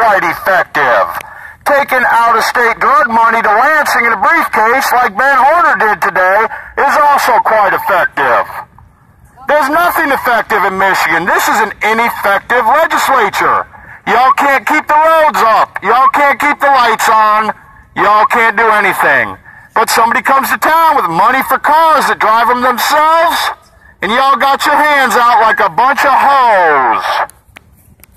quite effective. Taking out-of-state drug money to Lansing in a briefcase like Ben Horner did today is also quite effective. There's nothing effective in Michigan. This is an ineffective legislature. Y'all can't keep the roads up. Y'all can't keep the lights on. Y'all can't do anything. But somebody comes to town with money for cars that drive them themselves, and y'all got your hands out like a bunch of hoes.